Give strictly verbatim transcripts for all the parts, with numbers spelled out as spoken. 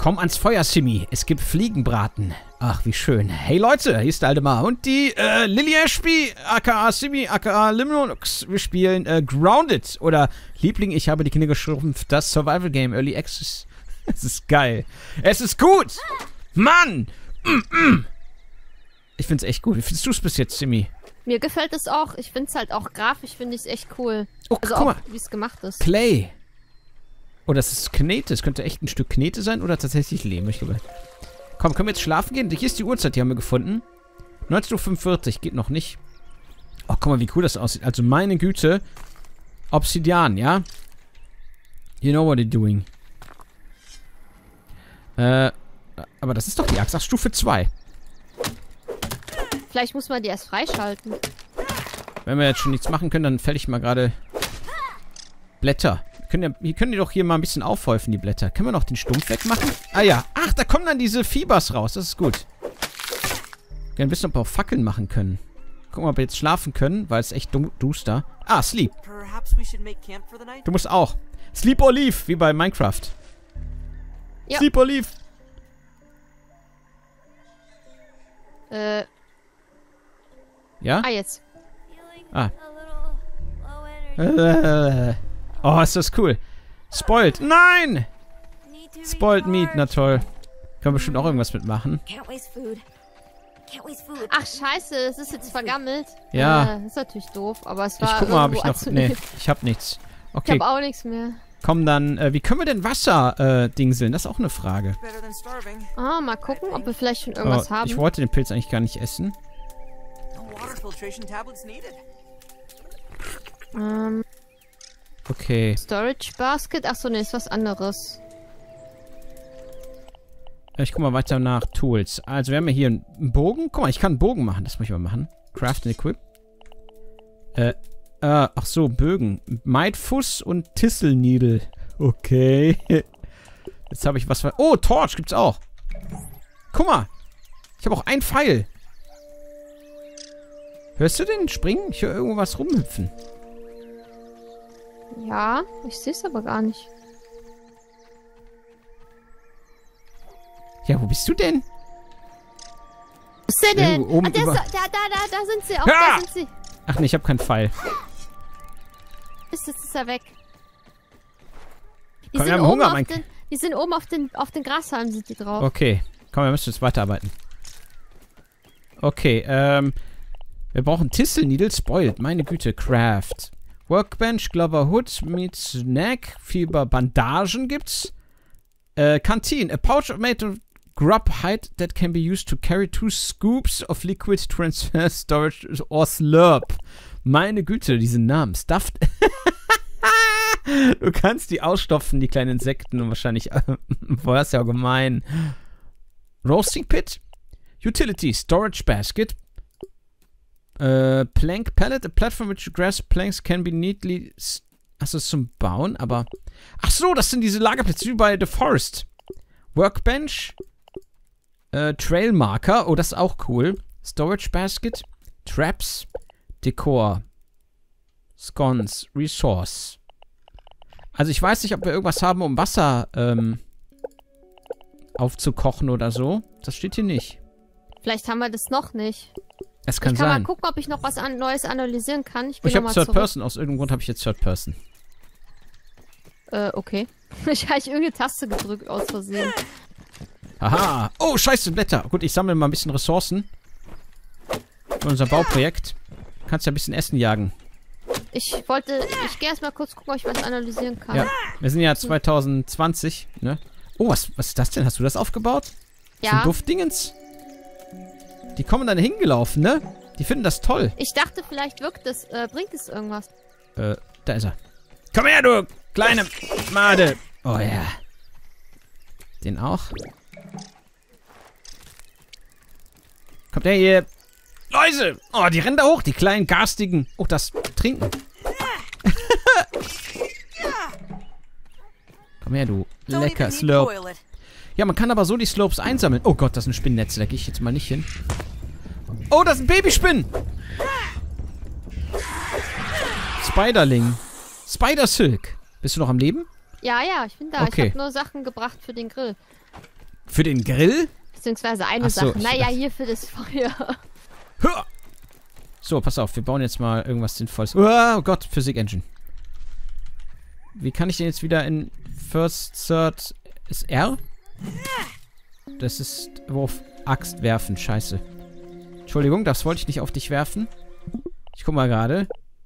Komm ans Feuer, Simi. Es gibt Fliegenbraten. Ach, wie schön. Hey Leute, hier ist der alte Ma und die äh, Lilly Ashby, aka Simi, aka Limonux. Wir spielen äh, Grounded. Oder Liebling, ich habe die Kinder geschrumpft. Das Survival Game, Early Access. Es ist geil. Es ist gut. Mann. Mm -mm. Ich find's echt gut. Wie findest du es bis jetzt, Simi? Mir gefällt es auch. Ich find's halt auch grafisch, finde ich es echt cool. Oh, also guck auch, mal. wie es gemacht ist. Clay. Oh, das ist Knete. Es könnte echt ein Stück Knete sein oder tatsächlich Lehm. Ich glaube. Komm, können wir jetzt schlafen gehen? Hier ist die Uhrzeit, die haben wir gefunden. neunzehn Uhr fünfundvierzig, geht noch nicht. Oh, guck mal, wie cool das aussieht. Also, meine Güte. Obsidian, ja? You know what you're doing. Äh, aber das ist doch die Axt. Ach, Stufe zwei. Vielleicht muss man die erst freischalten. Wenn wir jetzt schon nichts machen können, dann fäll ich mal gerade Blätter. Können ja, hier können die doch hier mal ein bisschen aufhäufen, die Blätter. Können wir noch den Stumpf wegmachen? Ah ja. Ach, da kommen dann diese Fiebers raus. Das ist gut. Gerne wissen, ob wir auch Fackeln machen können. Gucken, ob wir jetzt schlafen können, weil es echt du duster. Ah, Sleep. Du musst auch. Sleep or Leave, wie bei Minecraft. Ja. Sleep or Leave. Äh. Ja? Ah, jetzt. Ah. Äh. Oh, ist das cool. Spoiled. Nein! Spoiled Meat, na toll. Können wir bestimmt auch irgendwas mitmachen. Ach, scheiße, es ist jetzt vergammelt. Ja. Äh, ist natürlich doof, aber es war Ich guck mal, ob ich noch... anzunehmen. Nee, ich hab nichts. Okay. Ich hab auch nichts mehr. Komm dann, äh, wie können wir denn Wasser äh, dingseln? Das ist auch eine Frage. Ah, mal gucken, ob wir vielleicht schon irgendwas oh, haben. Ich wollte den Pilz eigentlich gar nicht essen. Ähm... Okay. Storage Basket? Achso, ne, ist was anderes. Ich guck mal weiter nach Tools. Also wir haben ja hier einen Bogen. Guck mal, ich kann einen Bogen machen. Das muss ich mal machen. Craft and Equip. Äh, äh, ach so, Bögen. Mighfuss und Thistle Needle. Okay. Jetzt habe ich was... Oh, Torch gibt's auch. Guck mal. Ich habe auch einen Pfeil. Hörst du den springen? Ich höre irgendwas rumhüpfen. Ja, ich sehe es aber gar nicht. Ja, wo bist du denn? Wo ist der denn? Irgendwo oben ah, der über- ist, da, da, da, da sind sie. Auch Ja! da sind sie. Ach nee, ich habe keinen Pfeil. Ist, jetzt ist er weg. Die Komm, wir sind, haben oben Hunger, auf mein den, die sind oben auf den, auf den Grashalmen sind die drauf. Okay. Komm, wir müssen jetzt weiterarbeiten. Okay, ähm... wir brauchen Thistle Needle Spoiled. Meine Güte, Craft. Workbench, Glover Hood, Meat Snack, Fieber, Bandagen gibt's. Äh, Canteen. A pouch of made of grub hide that can be used to carry two scoops of liquid transfer storage or slurp. Meine Güte, diese Namen. Stuffed. Du kannst die ausstopfen, die kleinen Insekten, und wahrscheinlich. Boah, das ist ja gemein. Roasting Pit. Utility. Storage Basket. Uh, Plank Pallet, a platform which grass planks can be neatly... Achso, das ist zum Bauen, aber... Ach so, das sind diese Lagerplätze wie bei The Forest. Workbench. Uh, Trail Marker. Oh, das ist auch cool. Storage Basket. Traps. Dekor. Scones. Resource. Also ich weiß nicht, ob wir irgendwas haben, um Wasser ähm, aufzukochen oder so. Das steht hier nicht. Vielleicht haben wir das noch nicht. Es kann ich kann sein. mal gucken, ob ich noch was an Neues analysieren kann. Ich, Ich habe Third Person. Aus irgendeinem Grund habe ich jetzt Third Person. Äh, okay. Ich habe irgendeine Taste gedrückt aus Versehen. Haha. Oh, scheiße, Blätter. Gut, ich sammle mal ein bisschen Ressourcen. Für unser Bauprojekt. Kannst ja ein bisschen Essen jagen. Ich wollte... Ich gehe erstmal kurz gucken, ob ich was analysieren kann. Ja, wir sind ja zwanzig zwanzig, ne? Oh, was, was ist das denn? Hast du das aufgebaut? Ja. So ein Duftdingens? Die kommen dann hingelaufen, ne? Die finden das toll. Ich dachte, vielleicht wirkt es, äh, bringt es irgendwas. Äh, da ist er. Komm her, du kleine Made. Oh ja. Den auch. Kommt der hier. Läuse. Oh, die rennen da hoch, die kleinen garstigen. Oh, das Trinken. Komm her, du lecker Slurp. Ja, man kann aber so die Slopes einsammeln. Oh Gott, das sind Spinnennetze. Da gehe ich jetzt mal nicht hin. Oh, das sind Babyspinnen. Spiderling. Spider Silk. Bist du noch am Leben? Ja, ja, ich bin da. Okay. Ich habe nur Sachen gebracht für den Grill. Für den Grill? Beziehungsweise eine Ach so, Sache. ich Naja, dachte- hier für das Feuer. Hör! So, pass auf, wir bauen jetzt mal irgendwas Sinnvolles. Oh Gott, Physik Engine. Wie kann ich den jetzt wieder in First, Third... Ist R? Das ist... Wurf, Axt werfen, scheiße. Entschuldigung, das wollte ich nicht auf dich werfen. Ich guck mal gerade.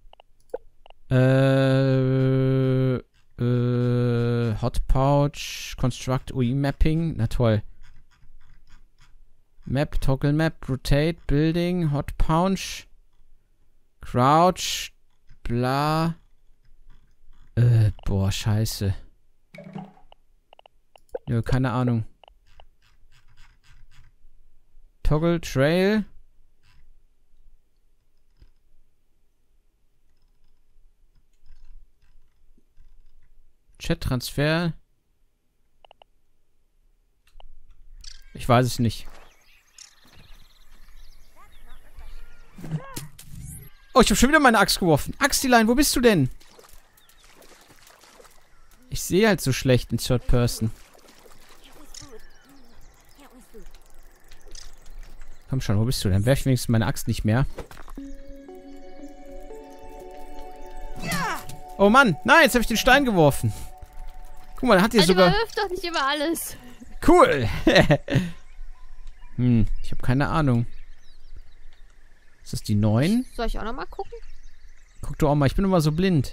Äh... Äh... Hot Pouch, Construct U I Mapping. Na toll. Map, Toggle Map, Rotate, Building, Hot Pouch, Crouch, bla. Äh, boah, scheiße. Nö, keine Ahnung. Toggle, Trail. Chat-Transfer. Ich weiß es nicht. Oh, ich habe schon wieder meine Axt geworfen. Axtilein, wo bist du denn? Ich sehe halt so schlecht in Third Person. Komm schon, wo bist du? Dann werfe ich wenigstens meine Axt nicht mehr. Oh Mann, nein, jetzt habe ich den Stein geworfen. Guck mal, da hat hier Also sogar... überwirft doch nicht immer alles. Cool. Hm, ich habe keine Ahnung. Ist das die neun? Soll ich auch nochmal gucken? Guck du auch mal, ich bin immer so blind.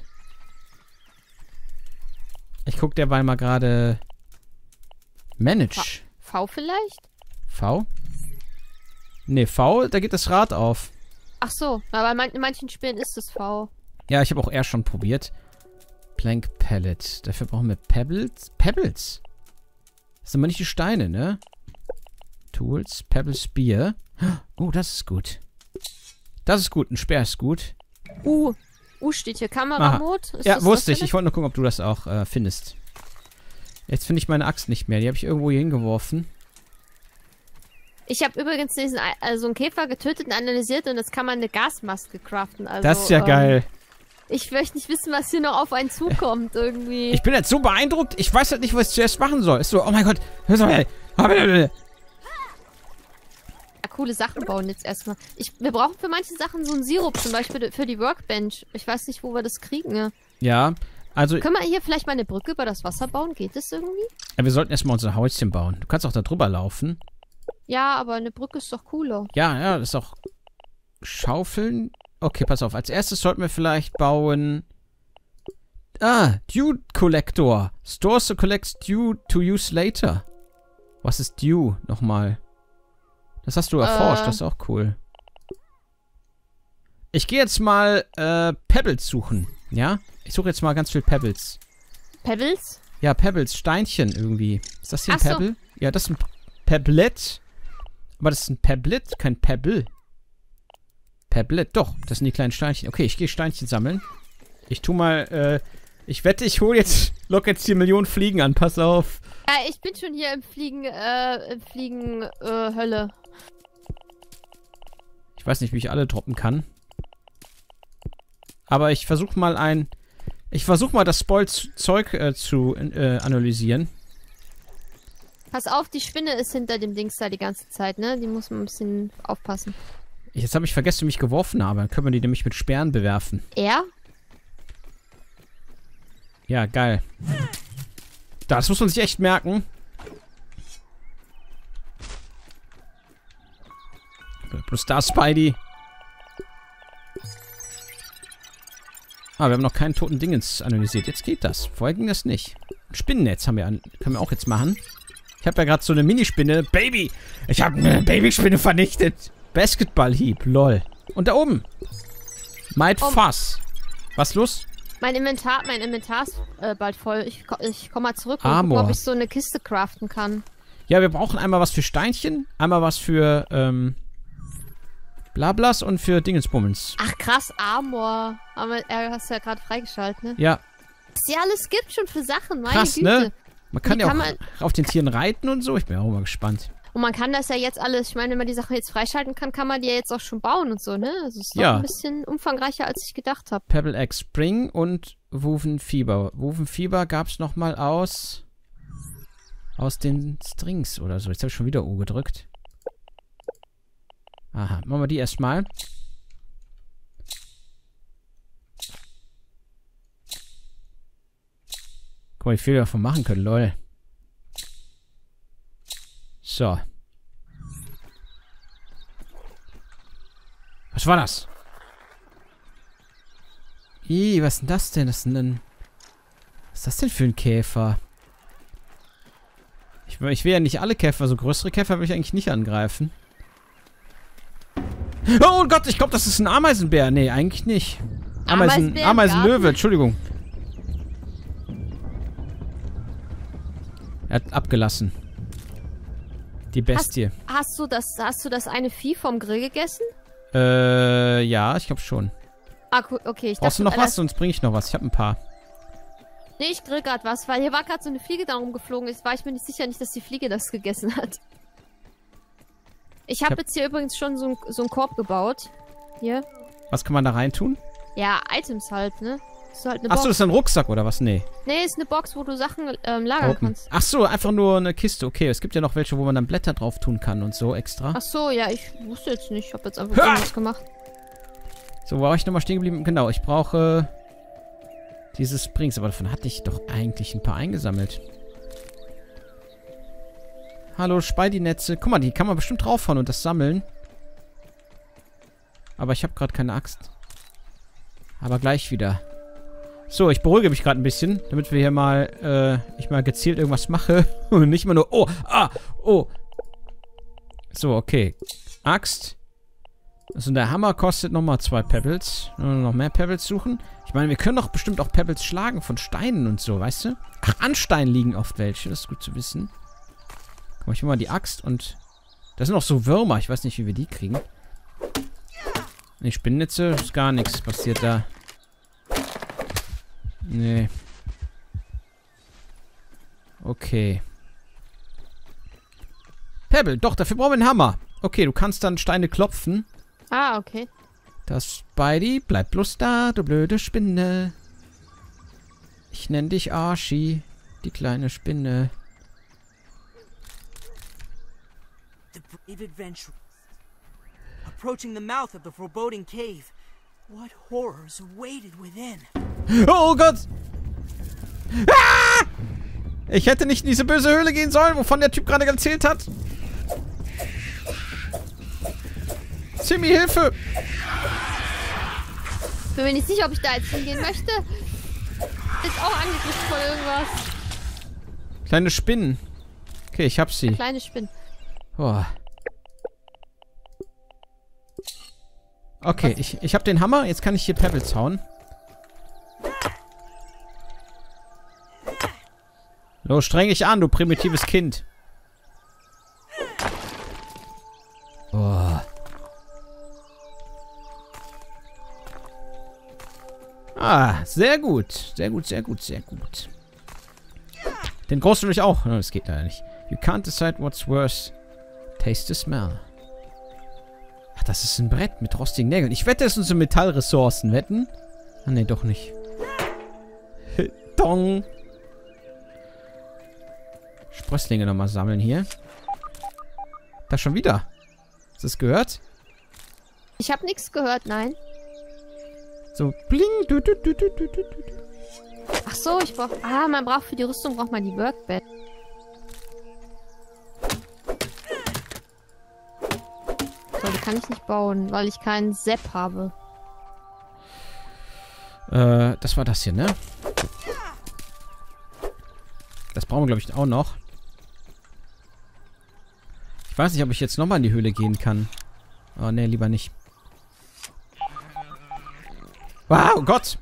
Ich guck derweil mal gerade... Manage. V vielleicht? V? Ne, V, da geht das Rad auf. Ach so, aber in, man in manchen Spielen ist es V. Ja, ich habe auch R schon probiert. Plank Pallet. Dafür brauchen wir Pebbles. Pebbles? Das sind aber nicht die Steine, ne? Tools. Pebble Spear. Oh, das ist gut. Das ist gut. Ein Speer ist gut. U. U steht hier. Kameramod. Ist Ja, das wusste das ich. Ich wollte nur gucken, ob du das auch äh, findest. Jetzt finde ich meine Axt nicht mehr. Die habe ich irgendwo hier hingeworfen. Ich habe übrigens diesen, also einen Käfer getötet und analysiert und jetzt kann man eine Gasmaske craften. Also, Das ist ja ähm, geil. Ich möchte nicht wissen, was hier noch auf einen zukommt irgendwie. Ich bin jetzt so beeindruckt. Ich weiß halt nicht, was ich zuerst machen soll. Ist so, oh mein Gott. Hör mal. Ja, coole Sachen bauen jetzt erstmal. Ich, wir brauchen für manche Sachen so einen Sirup, zum Beispiel für die Workbench. Ich weiß nicht, wo wir das kriegen. Ja. Ja, also... Können wir hier vielleicht mal eine Brücke über das Wasser bauen? Geht das irgendwie? Ja, wir sollten erstmal unser Häuschen bauen. Du kannst auch da drüber laufen. Ja, aber eine Brücke ist doch cooler. Ja, ja, das ist auch... Schaufeln... Okay, pass auf. Als erstes sollten wir vielleicht bauen... Ah, Dew Collector. Stores to collect Dew to use later. Was ist Dew nochmal? Das hast du erforscht, Äh. das ist auch cool. Ich gehe jetzt mal äh, Pebbles suchen, ja? Ich suche jetzt mal ganz viel Pebbles. Pebbles? Ja, Pebbles, Steinchen irgendwie. Ist das hier ein Ach so. Pebble? Ja, das ist ein Pebblet. Aber das ist ein Pebblet, kein Pebble. Pebblet, doch, das sind die kleinen Steinchen. Okay, ich gehe Steinchen sammeln. Ich tu mal, äh, ich wette, ich hole jetzt, lock jetzt hier Millionen Fliegen an, pass auf. Ja, ich bin schon hier im Fliegen, äh, im Fliegen, äh, Hölle. Ich weiß nicht, wie ich alle droppen kann. Aber ich versuche mal ein, ich versuche mal das Spoil-Zeug äh, zu äh, analysieren. Pass auf, die Spinne ist hinter dem Dings da die ganze Zeit, ne? Die muss man ein bisschen aufpassen. Jetzt habe ich vergessen, wie ich geworfen habe. Dann können wir die nämlich mit Sperren bewerfen. Er? Ja, geil. Das muss man sich echt merken. Plus da Spidey. Ah, wir haben noch keinen toten Dingens analysiert. Jetzt geht das. Vorher ging das nicht. Ein Spinnennetz haben wir an, können wir auch jetzt machen. Ich habe ja gerade so eine Minispinne. Baby! Ich habe eine Babyspinne vernichtet. Basketballhieb. Lol. Und da oben. Might Oh. Fuss. Was los? Mein Inventar, mein Inventar ist äh, bald voll. Ich, ko ich komme mal zurück und Armor. gucke, ob ich so eine Kiste craften kann. Ja, wir brauchen einmal was für Steinchen, einmal was für, ähm, Blablas und für Dingensbummens. Ach krass, Armor. Aber er hast du ja gerade freigeschaltet, ne? Ja, Was hier alles gibt schon für Sachen, meine krass, Güte. ne? Man kann Wie ja kann auch man- auf den Tieren reiten und so. Ich bin auch mal gespannt. Und man kann das ja jetzt alles, ich meine, wenn man die Sachen jetzt freischalten kann, kann man die ja jetzt auch schon bauen und so, ne? Also es ist doch Ja. ein bisschen umfangreicher, als ich gedacht habe. Pebble Egg Spring und Woven Fieber. Woven Fieber gab's noch mal aus aus den Strings oder so. Jetzt habe ich schon wieder U gedrückt. Aha, machen wir die erstmal. Guck mal, wie viel wir davon machen können, lol. So. Was war das? Ih, was ist denn das denn? Das ist ein... Was ist das denn für ein Käfer? Ich, ich will ja nicht alle Käfer, so größere Käfer will ich eigentlich nicht angreifen. Oh Gott, ich glaube, das ist ein Ameisenbär. Nee, eigentlich nicht. Ameisen, Ameisenlöwe, Entschuldigung. Er hat abgelassen. Die Bestie. Hast, hast du das, hast du das eine Vieh vom Grill gegessen? Äh, ja, ich glaube schon. Ah, cool, okay. Ich Brauchst dachte, du noch äh, was? Sonst bringe ich noch was. Ich habe ein paar. Nee, ich grill gerade was, weil hier war gerade so eine Fliege da rumgeflogen. Jetzt war ich mir nicht sicher, nicht, dass die Fliege das gegessen hat. Ich habe hab jetzt hier übrigens schon so, ein, so einen Korb gebaut. Hier. Was kann man da reintun? Ja, Items halt, ne? Ist halt eine Achso, Box. das ist ein Rucksack oder was? Nee. Nee, ist eine Box, wo du Sachen ähm, lagern Open. kannst. Achso, einfach nur eine Kiste. Okay, es gibt ja noch welche, wo man dann Blätter drauf tun kann und so extra. Ach so, ja, ich wusste jetzt nicht. Ich habe jetzt einfach Ha! irgendwas gemacht. So, wo war ich nochmal stehen geblieben? Genau, ich brauche diese Springs. Aber davon hatte ich doch eigentlich ein paar eingesammelt. Hallo, Spidey-Netze. Guck mal, die kann man bestimmt draufhauen und das sammeln. Aber ich habe gerade keine Axt. Aber gleich wieder. So, ich beruhige mich gerade ein bisschen, damit wir hier mal, äh, ich mal gezielt irgendwas mache. Und nicht immer nur, oh, ah, oh. So, okay. Axt. Also der Hammer kostet nochmal zwei Pebbles. Noch mehr Pebbles suchen. Ich meine, wir können doch bestimmt auch Pebbles schlagen von Steinen und so, weißt du? Ach, an Steinen liegen oft welche. Das ist gut zu wissen. Guck mal, ich hol mal die Axt und... Das sind auch so Würmer. Ich weiß nicht, wie wir die kriegen. Die Spinnennetze ist gar nichts passiert da. Nee. Okay. Pebble, doch, dafür brauchen wir einen Hammer. Okay, du kannst dann Steine klopfen. Ah, okay. Das Spidey, bleib bloß da, du blöde Spinne. Ich nenn dich Archie, die kleine Spinne. The brave adventurers. Approaching the mouth of the foreboding cave. What horrors awaited within? Oh Gott! Ah! Ich hätte nicht in diese böse Höhle gehen sollen, wovon der Typ gerade erzählt hat. Timmy, Hilfe! Bin mir nicht sicher, ob ich da jetzt hingehen möchte. Ist auch angegriffen von irgendwas. Kleine Spinnen. Okay, ich hab sie. Kleine Spinnen. Oh. Okay, ich, ich hab den Hammer. Jetzt kann ich hier Pebbles hauen. Los, streng dich an, du primitives Kind. Oh. Ah, sehr gut. Sehr gut, sehr gut, sehr gut. Den großen will ich auch. Oh, das geht leider nicht. You can't decide what's worse. Taste the smell. Ach, das ist ein Brett mit rostigen Nägeln. Ich wette, es sind so Metallressourcen. Wetten? Ah, nee, doch nicht. Dong. Sprösslinge nochmal sammeln hier. Da schon wieder. Hast du es gehört? Ich habe nichts gehört, nein. So, bling. Du, du, du, du, du, du. Ach so, ich brauche... Ah, man braucht für die Rüstung braucht man die Workbench. So, die kann ich nicht bauen, weil ich keinen Sepp habe. Äh, das war das hier, ne? Das brauchen wir, glaube ich, auch noch. Ich weiß nicht, ob ich jetzt nochmal in die Höhle gehen kann. Oh, ne, lieber nicht. Wow, Gott!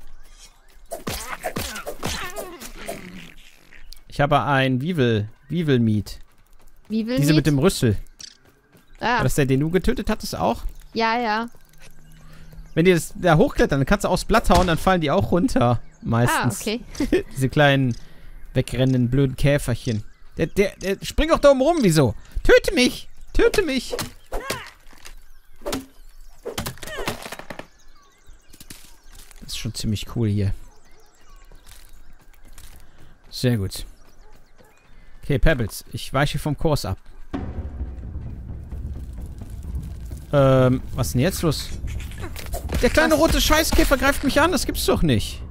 Ich habe ein Weevil, Weevil Meat. Wie will Diese mit dem Rüssel. Ah, War das der, den du getötet hattest auch? ja, ja. Wenn die das da hochklettern, dann kannst du aufs Blatt hauen, dann fallen die auch runter. Meistens. Ah, okay. Diese kleinen, wegrennenden, blöden Käferchen. Der, der, der springt doch da oben rum, wieso? Töte mich! Töte mich! Das ist schon ziemlich cool hier. Sehr gut. Okay, Pebbles. Ich weiche vom Kurs ab. Ähm, was ist denn jetzt los? Der kleine rote Scheißkäfer greift mich an. Das gibt's doch nicht.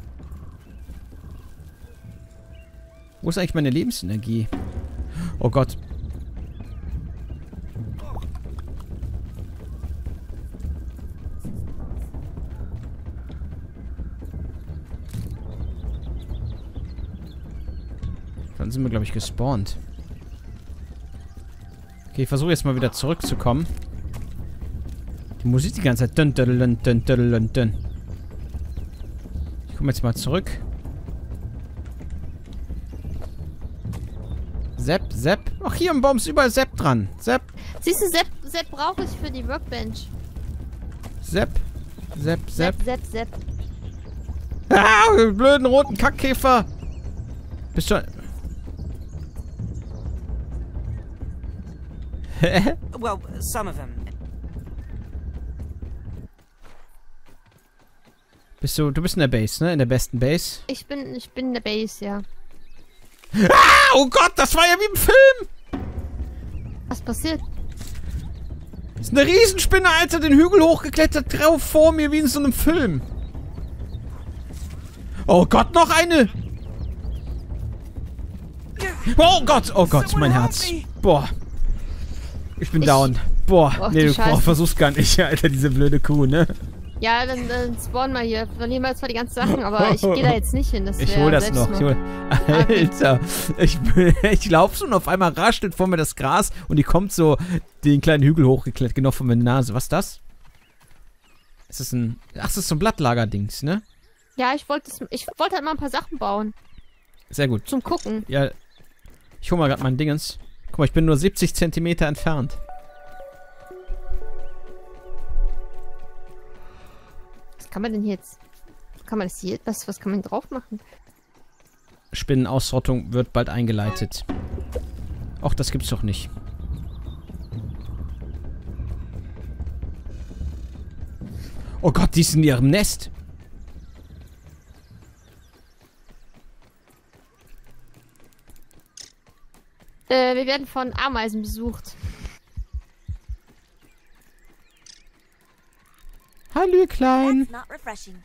Wo ist eigentlich meine Lebensenergie? Oh Gott. Dann sind wir, glaube ich, gespawnt. Okay, ich versuche jetzt mal wieder zurückzukommen. Die Musik die ganze Zeit. Dun, dun, dun, dun, dun, dun. Ich komme jetzt mal zurück. Sepp, Sepp. Ach, hier im Baum ist überall Sepp dran. Sepp. Siehst du, Sepp, Sepp brauche ich für die Workbench. Sepp. Sepp, Sepp. Sepp, Sepp, Sepp. Ah, du blöden roten Kackkäfer. Bist du... Well, some of them. Bist du... Du bist in der Base, ne? In der besten Base. Ich bin, ich bin in der Base, ja. Ah, oh Gott, das war ja wie im Film. Was passiert? Das ist eine Riesenspinne, Alter, den Hügel hochgeklettert, drauf vor mir, wie in so einem Film. Oh Gott, noch eine. Oh Gott, oh Gott, mein Herz. Boah. Ich bin Ich- down. Boah, Och, nee, du du boah, Scheiße. versuch's gar nicht, Alter, diese blöde Kuh, ne? Ja, dann, dann spawn mal hier. Verlieren wir jetzt mal die ganzen Sachen, aber ich gehe da jetzt nicht hin. Das Ich wär hol das noch. Ich Selbstmord. hol, Alter, ich, ich lauf so und auf einmal raschelt vor mir das Gras und die kommt so den kleinen Hügel hochgeklettert, genau vor meiner Nase. Was ist das? Ist das ein... Ach, das ist so ein Blattlager-Dings, ne? Ja, ich wollte es- ich wollte halt mal ein paar Sachen bauen. Sehr gut. Zum Gucken. Ja, ich hol mal grad mein Dingens. Guck mal, ich bin nur siebzig Zentimeter entfernt. Was kann man denn hier jetzt... Kann man das hier... Was, was kann man drauf machen? Spinnenausrottung wird bald eingeleitet. Och, das gibt's doch nicht. Oh Gott, die ist in ihrem Nest. Äh, wir werden von Ameisen besucht. Hallo, Klein. That's not refreshing.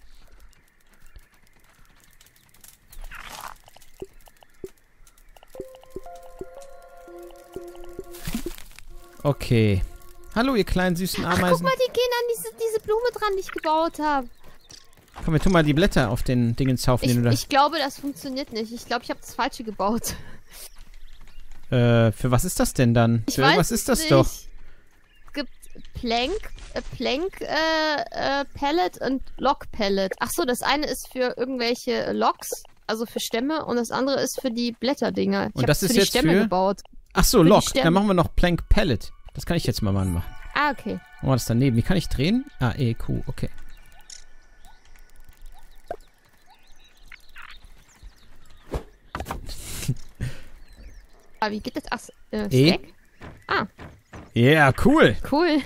Okay. Hallo, ihr kleinen süßen Ach, guck Ameisen. mal, die gehen an diese, diese Blume dran, die ich gebaut habe. Komm, wir tun mal die Blätter auf den Dingenshaufen, Ich, den du da... ich glaube, das funktioniert nicht. Ich glaube, ich habe das Falsche gebaut. Äh, für was ist das denn dann? Ich für irgendwas weiß ist das nicht. doch. Es gibt Plank, äh, Plank äh, äh, Pellet und Log Pellet. Ach so, das eine ist für irgendwelche Logs, also für Stämme, und das andere ist für die Blätterdinger. Ich Und hab das für ist die jetzt Stämme für- gebaut. Ach so, die Lock. Stämme. Dann machen wir noch Plank Pellet. Das kann ich jetzt mal mal machen. Ah, okay. Oh, das daneben. Wie kann ich drehen? Ah, E, Q. Okay. Ah, wie geht das? Ach, äh, E? Stack? Ah, Ja, yeah, cool. cool.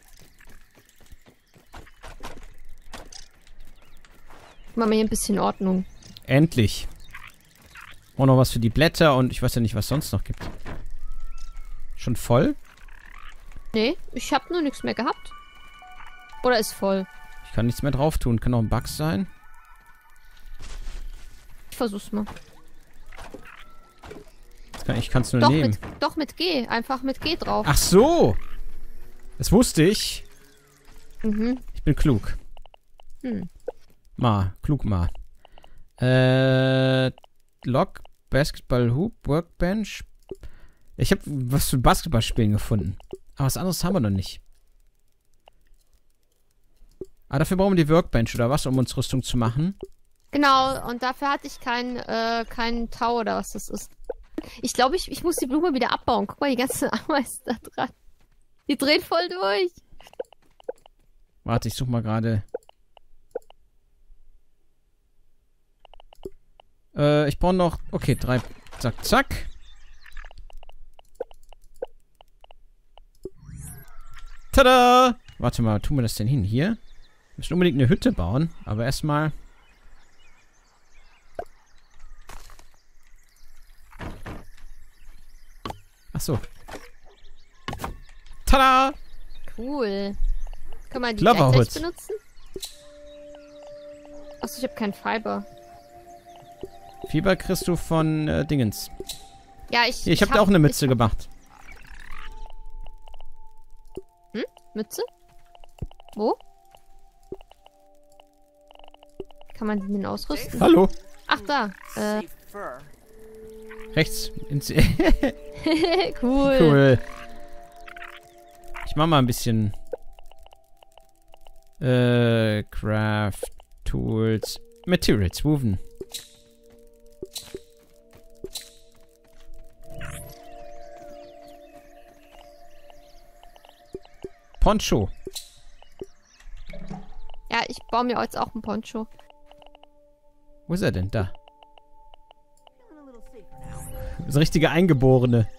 Machen wir hier ein bisschen Ordnung. Endlich. Auch noch was für die Blätter und ich weiß ja nicht, was sonst noch gibt. Schon voll? Nee, ich habe nur nichts mehr gehabt. Oder ist voll. Ich kann nichts mehr drauf tun. Kann auch ein Bug sein. Ich versuch's mal. Das kann, ich kann es nur Doch nehmen. mit, doch mit G. Einfach mit G drauf. Ach so. Das wusste ich. Mhm. Ich bin klug. Hm. Ma. Klug ma. Äh. Log, Basketball Hoop, Workbench. Ich habe was für Basketballspielen gefunden. Aber was anderes haben wir noch nicht. Ah, dafür brauchen wir die Workbench oder was, um uns Rüstung zu machen? Genau, und dafür hatte ich keinen äh, keinen Tau oder was das ist. Ich glaube, ich, ich muss die Blume wieder abbauen. Guck mal, die ganzen Ameisen da dran. Die drehen voll durch. Warte, ich suche mal gerade. Äh, ich brauche noch... Okay, drei... Zack, zack. Tada! Warte mal, tun wir das denn hin? Hier? Wir müssen unbedingt eine Hütte bauen. Aber erstmal... Achso. Tada! Cool. Kann man die Clover gleich Hood. benutzen? Achso, ich habe keinen Fiber. Fieber kriegst du von äh, Dingens. Ja, ich. Hier, ich, ich hab dir auch eine Mütze ich, gemacht. Hm? Mütze? Wo? Kann man die denn ausrüsten? Hallo. Ach, da. Äh. Safe fur. Rechts. Ins Cool. Cool. Ich mach mal ein bisschen. Äh, Craft, Tools, Materials, Woven. Poncho. Ja, ich baue mir jetzt auch einen Poncho. Wo ist er denn? Da. Feeling a little safer now. Das ist ein richtiger Eingeborene.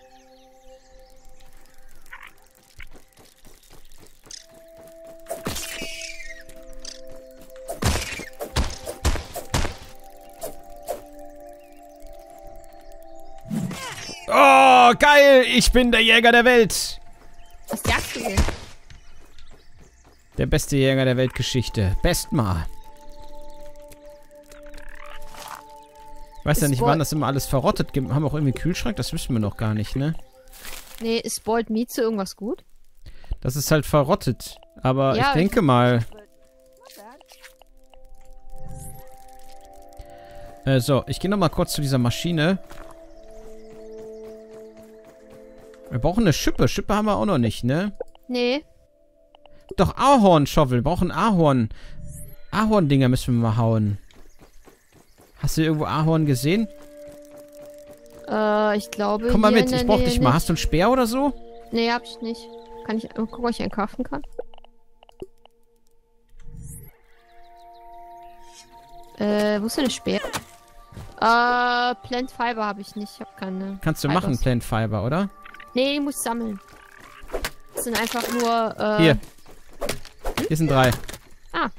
Oh, geil! Ich bin der Jäger der Welt! Was jagst du denn? Der beste Jäger der Weltgeschichte. Bestmar. Ich weiß ja nicht, wann das immer alles verrottet gibt. Haben wir auch irgendwie einen Kühlschrank? Das wissen wir noch gar nicht, ne? Nee, ist Boiled Meat zu irgendwas gut? Das ist halt verrottet. Aber Ja, ich denke mal... But not bad. Äh, so, ich gehe nochmal kurz zu dieser Maschine. Wir brauchen eine Schippe. Schippe haben wir auch noch nicht, ne? Nee. Doch, Ahorn-Shovel. Wir brauchen Ahorn. Ahorn-Dinger müssen wir mal hauen. Hast du irgendwo Ahorn gesehen? Äh, ich glaube. Komm mal hier mit, in ich der brauch Nähe dich mal. nicht. Hast du einen Speer oder so? Nee, hab ich nicht. Kann ich mal gucken, ob ich einen kaufen kann? Äh, wo ist denn der Speer? Äh, Plant Fiber habe ich nicht. Ich habe keine. Kannst du Fibers. machen, Plant Fiber, oder? Nee, die muss ich sammeln. Das sind einfach nur. Äh, Hier. Hier sind drei. Ah.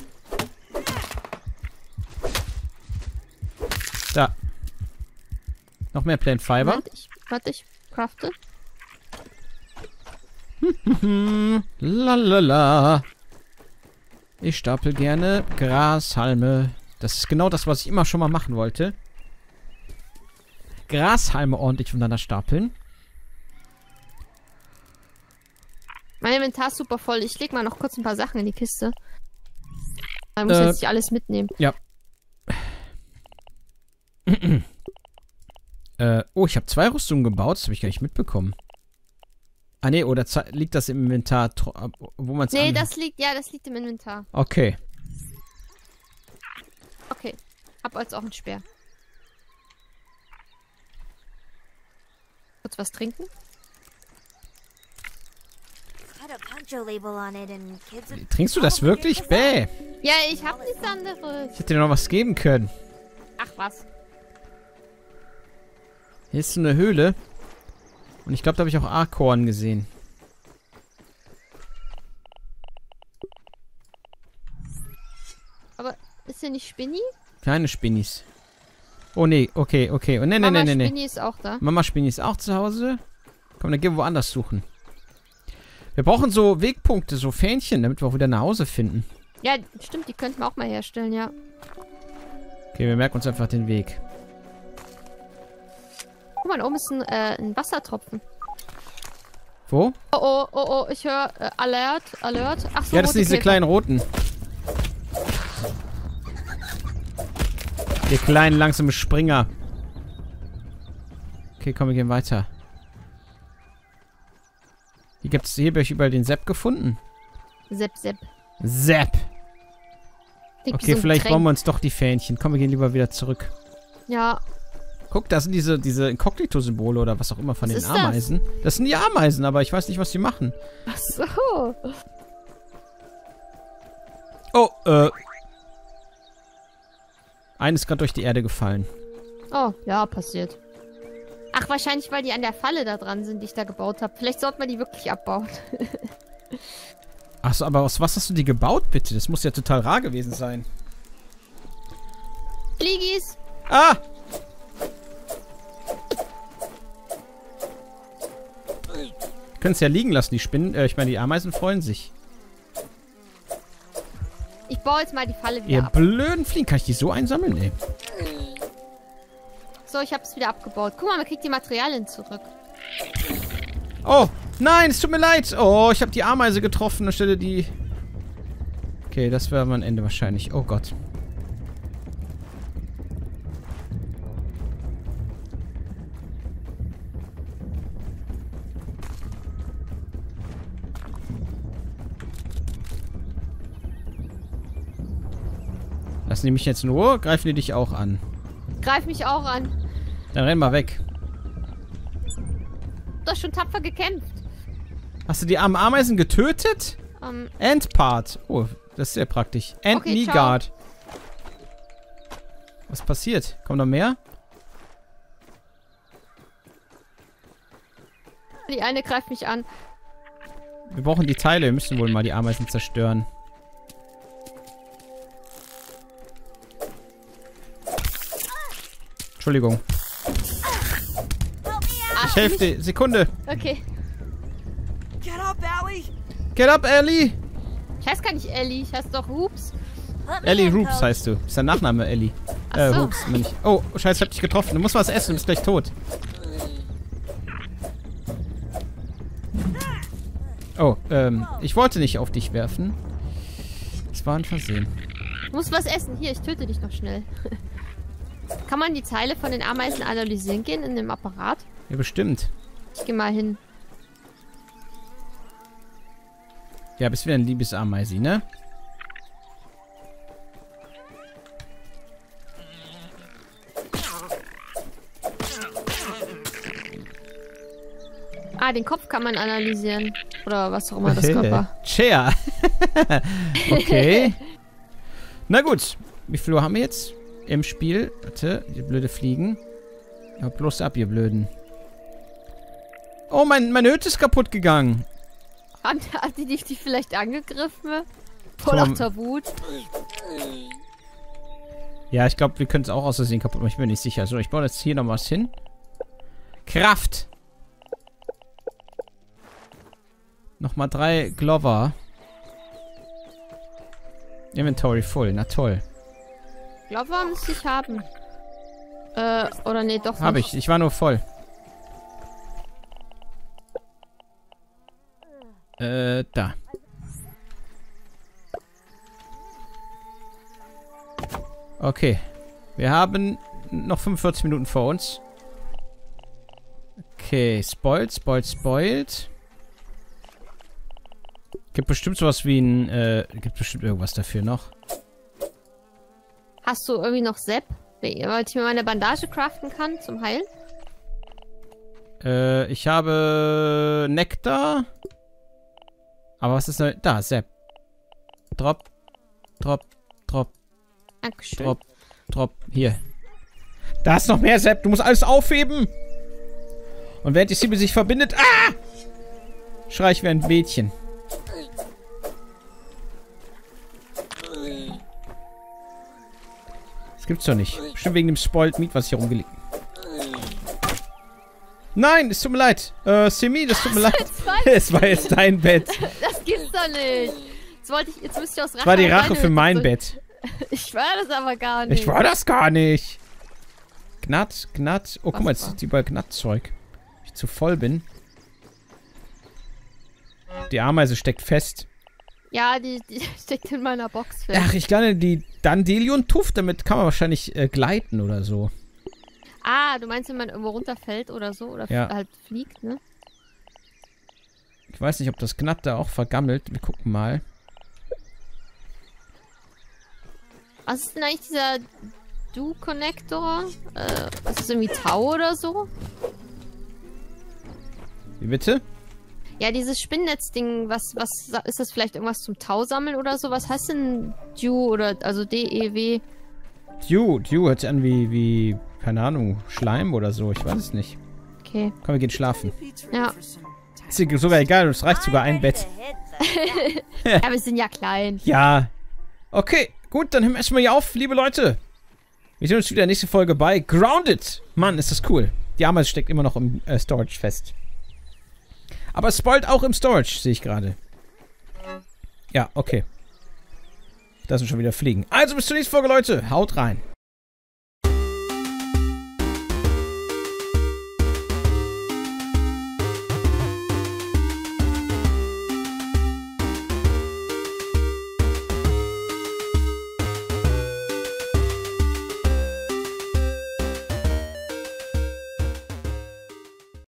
Da. Noch mehr Plant Fiber. Moment, ich, warte, ich crafte. Hm, lalala. Ich stapel gerne Grashalme. Das ist genau das, was ich immer schon mal machen wollte. Grashalme ordentlich voneinander stapeln. Mein Inventar ist super voll. Ich leg mal noch kurz ein paar Sachen in die Kiste. Man muss Äh, jetzt nicht alles mitnehmen. Ja. äh, oh, ich habe zwei Rüstungen gebaut. Das habe ich gar nicht mitbekommen. Ah, nee, oder liegt das im Inventar, wo man es Nee, das liegt, ja, das liegt im Inventar. Okay. Okay. Hab als auch einen Speer. Kurz was trinken? Had a poncho label on it and kids would Trinkst du das wirklich? Bäh. Ja, ich hab nichts anderes. Ich hätte dir noch was geben können. Ach was. Hier ist so eine Höhle. Und ich glaube, da habe ich auch Ahorn gesehen. Aber ist hier nicht Spinni? Keine Spinnis. Oh nee, okay, okay. Oh, nee, nee, Mama nee, nee, Spinni nee. ist auch da. Mama Spinni ist auch zu Hause. Komm, dann gehen wir woanders suchen. Wir brauchen so Wegpunkte, so Fähnchen, damit wir auch wieder nach Hause finden. Ja, stimmt, die könnten wir auch mal herstellen, ja. Okay, wir merken uns einfach den Weg. Guck mal, da oben ist ein, äh, ein Wassertropfen. Wo? Oh, oh, oh, oh, ich höre äh, Alert, Alert. Ach so, Ja, das sind rote diese Käfer. kleinen roten. Die kleinen, langsame Springer. Okay, komm, wir gehen weiter. Hier gibt's, hier habe ich überall den Sepp gefunden. Sepp, Sepp. Sepp! Klingt wie Okay, so ein vielleicht Getränk. bauen wir uns doch die Fähnchen. Komm, wir gehen lieber wieder zurück. Ja, Guck, da sind diese, diese Inkognito-Symbole oder was auch immer von Was den ist das? Ameisen. Das sind die Ameisen, aber ich weiß nicht, was die machen. ach so. Oh, äh. Eine ist gerade durch die Erde gefallen. Oh, ja, passiert. Ach, wahrscheinlich, weil die an der Falle da dran sind, die ich da gebaut habe. Vielleicht sollten wir die wirklich abbauen. Achso, aber aus was hast du die gebaut, bitte? Das muss ja total rar gewesen sein. Fliegis! Ah! Können es ja liegen lassen, die Spinnen. Äh, ich meine, die Ameisen freuen sich. Ich baue jetzt mal die Falle wieder Ihr ab. blöden Fliegen. Kann ich die so einsammeln? Nee. So, ich habe es wieder abgebaut. Guck mal, man kriegt die Materialien zurück. Oh, nein, es tut mir leid. Oh, ich habe die Ameise getroffen anstelle die... Okay, das wäre mein Ende wahrscheinlich. Oh Gott. Lassen die mich jetzt nur? Greifen die dich auch an? Greif mich auch an. Dann renn mal weg. Du hast schon tapfer gekämpft. Hast du die armen Ameisen getötet? Ähm, Endpart. Oh, das ist sehr praktisch. End Okay, Knee ciao. Guard. Was passiert? Kommt noch mehr? die eine greift mich an. Wir brauchen die Teile. Wir müssen wohl mal die Ameisen zerstören. Entschuldigung. Ach, Ich helfe dir. Sekunde. Okay. Get up, Allie! Get up, Ellie. Ich heiße gar nicht Ellie, ich heiße doch Hoops. Put me Ellie in, Hoops Coach. heißt du. Ist dein Nachname, Ellie. Ach Äh, so. Hoops, meine ich. Oh, scheiße, ich hab dich getroffen. Du musst was essen, du bist gleich tot. Oh, ähm, ich wollte nicht auf dich werfen. Das war ein Versehen. Du musst was essen. Hier, ich töte dich noch schnell. Kann man die Teile von den Ameisen analysieren gehen in dem Apparat? Ja, bestimmt. Ich geh mal hin. Ja, bist wieder ein Liebesameisi, ne? Ah, den Kopf kann man analysieren. Oder was auch immer das Körper. Chair. Okay. Na gut. Wie viel Uhr haben wir jetzt im Spiel? Warte, die blöde Fliegen. Ja, bloß ab, ihr Blöden. Oh, mein, meine Hütte ist kaputt gegangen. Hat, hat die dich vielleicht angegriffen? Voll Tom. lauter Wut. Ja, ich glaube, wir können es auch aus Versehen kaputt machen. Ich bin mir nicht sicher. So, ich baue jetzt hier noch was hin. Kraft. Nochmal drei Glover. Inventory full. Na toll. Glover müsste ich haben. Äh, oder nee, doch Habe nicht. ich. Ich war nur voll. Äh, da. Okay. Wir haben noch fünfundvierzig Minuten vor uns. Okay, spoiled, spoiled, spoiled. Gibt bestimmt sowas wie ein, äh, gibt bestimmt irgendwas dafür noch. Hast du irgendwie noch Sepp? Weil ich mir meine Bandage craften kann zum Heilen? Äh, ich habe Nektar. Aber was ist da? Da, Sepp. Drop, drop, drop, Dankeschön. drop, drop. Hier. Da ist noch mehr, Sepp. Du musst alles aufheben. Und während die Siebe sich verbindet, ah! Schrei ich wie ein Mädchen. Das gibt's doch nicht. Bestimmt wegen dem Spoiled Meat, was hier rumgelegt. Nein, es tut mir leid. Äh, Simi, das tut mir leid. Es war jetzt dein Bett. Das gibt's doch nicht. Jetzt wollte ich, jetzt müsst ihr aus Rache. Das war die auf Rache deine für mein Hütte Bett. bringen. Ich war das aber gar nicht. Ich war das gar nicht. Gnatt, Gnatt. Oh, guck mal, jetzt Was war? ist überall Gnattzeug. Wenn ich zu voll bin. Die Ameise steckt fest. Ja, die, die steckt in meiner Box fest. Ach, ich glaube, die Dandelion-Tuff, damit kann man wahrscheinlich äh, gleiten oder so. Ah, du meinst, wenn man irgendwo runterfällt oder so? Oder Ja. halt fliegt, ne? Ich weiß nicht, ob das Gnatt da auch vergammelt. Wir gucken mal. Was ist denn eigentlich dieser Do-Connector? Äh, ist das irgendwie Tau oder so? Wie bitte? Ja, dieses Spinnnetz-Ding, was, was ist das vielleicht irgendwas zum Tau sammeln oder so? Was heißt denn Dew oder also D E W? Dew, Dew hört sich an wie, wie, keine Ahnung, Schleim oder so. Ich weiß es nicht. Okay. Komm, wir gehen schlafen. Pete's ready Ja. for some Ist dir sogar egal, es reicht sogar ein I'm ready Bett. to hit the Ja, wir sind ja klein. Ja. Okay, gut, dann hören wir erstmal hier auf, liebe Leute. Wir sehen uns wieder in der nächsten Folge bei Grounded. Mann, ist das cool. Die Ameise steckt immer noch im äh, Storage fest. Aber es spoilt auch im Storage, sehe ich gerade. Ja, okay. Das sind schon wieder Fliegen. Also bis zur nächsten Folge, Leute. Haut rein.